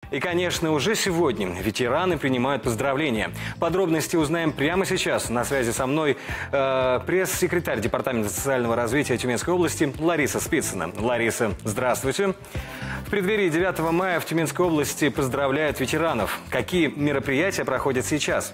И, конечно, уже сегодня ветераны принимают поздравления. Подробности узнаем прямо сейчас. На связи со мной пресс-секретарь Департамента социального развития Тюменской области Лариса Спицына. Лариса, здравствуйте. В преддверии 9 мая в Тюменской области поздравляют ветеранов. Какие мероприятия проходят сейчас?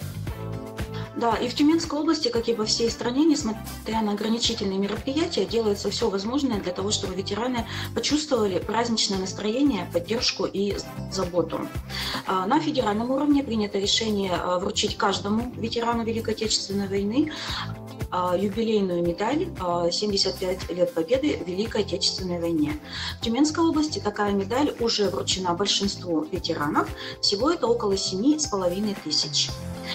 Да, и в Тюменской области, как и во всей стране, несмотря на ограничительные мероприятия, делается все возможное для того, чтобы ветераны почувствовали праздничное настроение, поддержку и заботу. На федеральном уровне принято решение вручить каждому ветерану Великой Отечественной войны юбилейную медаль «75 лет Победы в Великой Отечественной войне». В Тюменской области такая медаль уже вручена большинству ветеранов, всего это около 7,5 тысяч.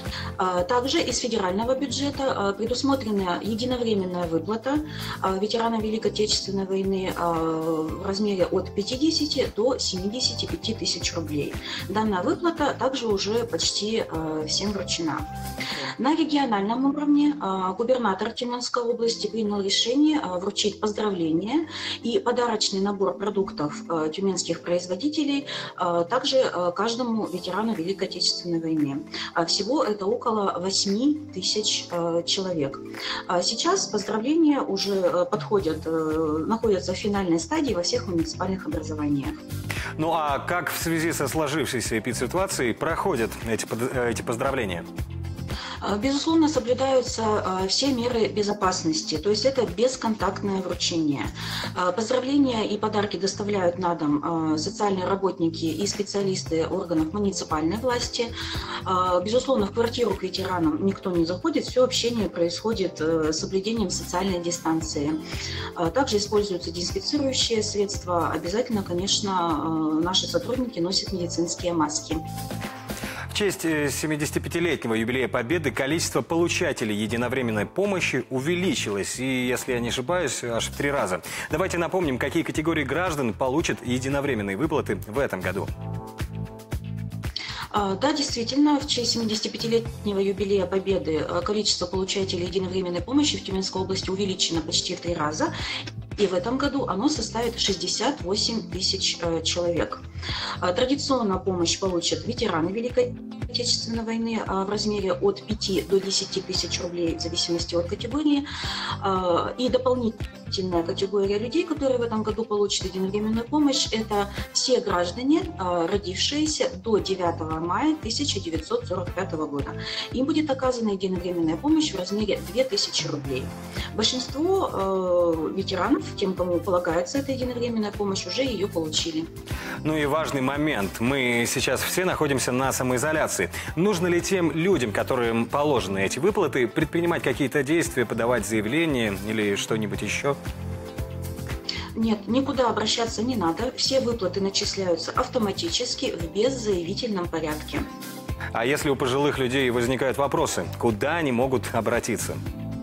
Также из федерального бюджета предусмотрена единовременная выплата ветеранам Великой Отечественной войны в размере от 50 до 75 тысяч рублей. Данная выплата также уже почти всем вручена. На региональном уровне губернатор Тюменской области принял решение вручить поздравления и подарочный набор продуктов тюменских производителей также каждому ветерану Великой Отечественной войны. Всего это около 8 тысяч человек. Сейчас поздравления уже находятся в финальной стадии во всех муниципальных образованиях. Ну а как в связи со сложившейся эпидситуацией проходят эти поздравления? Безусловно, соблюдаются все меры безопасности, то есть это бесконтактное вручение. Поздравления и подарки доставляют на дом социальные работники и специалисты органов муниципальной власти. Безусловно, в квартиру к ветеранам никто не заходит, все общение происходит с соблюдением социальной дистанции. Также используются дезинфицирующие средства. Обязательно, конечно, наши сотрудники носят медицинские маски. В честь 75-летнего юбилея Победы количество получателей единовременной помощи увеличилось. И, если я не ошибаюсь, аж в 3 раза. Давайте напомним, какие категории граждан получат единовременные выплаты в этом году. Да, действительно, в честь 75-летнего юбилея Победы количество получателей единовременной помощи в Тюменской области увеличено почти в 3 раза. И в этом году оно составит 68 тысяч человек. Традиционно помощь получат ветераны Великой Отечественной войны в размере от 5 до 10 тысяч рублей в зависимости от категории. И дополнительная категория людей, которые в этом году получат единовременную помощь, это все граждане, родившиеся до 9 мая 1945 года. Им будет оказана единовременная помощь в размере 2000 рублей. Большинство ветеранов, тем, кому полагается эта единовременная помощь, уже ее получили. Ну и важный момент. Мы сейчас все находимся на самоизоляции. Нужно ли тем людям, которым положены эти выплаты, предпринимать какие-то действия, подавать заявления или что-нибудь еще? Нет, никуда обращаться не надо. Все выплаты начисляются автоматически в беззаявительном порядке. А если у пожилых людей возникают вопросы, куда они могут обратиться?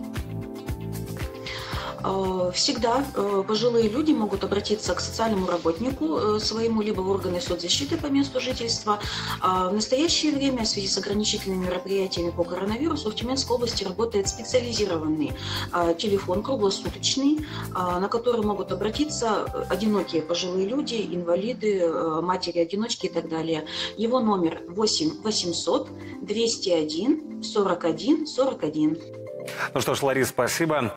Всегда пожилые люди могут обратиться к социальному работнику своему, либо в органы соцзащиты по месту жительства. В настоящее время в связи с ограничительными мероприятиями по коронавирусу в Тюменской области работает специализированный телефон круглосуточный, на который могут обратиться одинокие пожилые люди, инвалиды, матери-одиночки и так далее. Его номер 8 800 201 41 41. Ну что ж, Ларис, спасибо.